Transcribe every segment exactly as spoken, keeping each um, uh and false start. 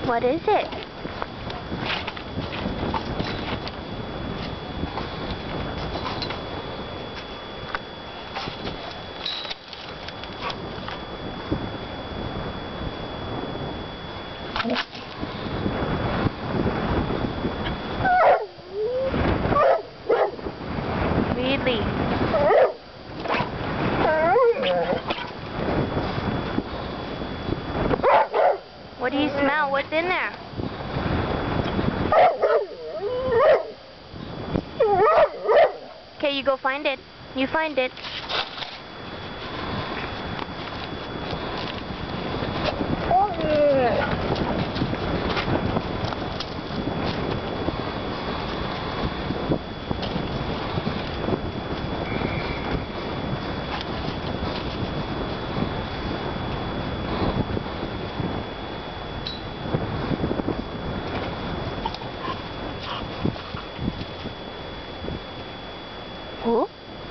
What is it? Really? What do you smell? What's in there? Okay, you go find it. You find it. Who?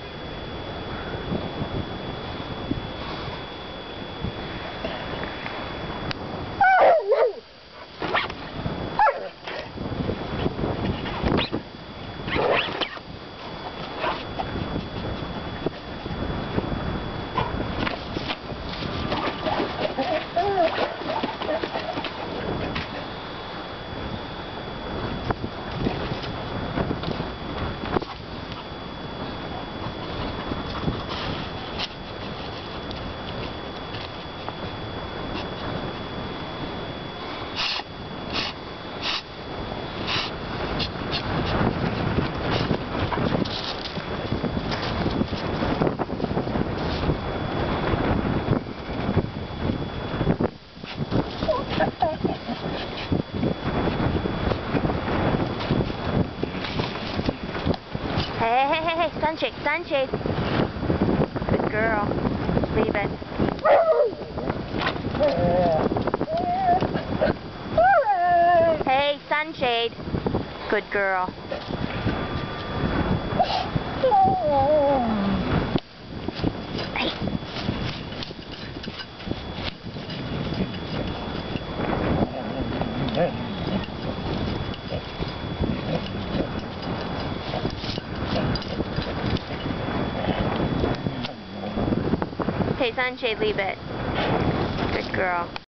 Hey, hey, hey, hey, Sunshade, Sunshade. Good girl. Leave it. Hey, Sunshade. Good girl. Hey. Okay, Sunshade, leave it. Good girl.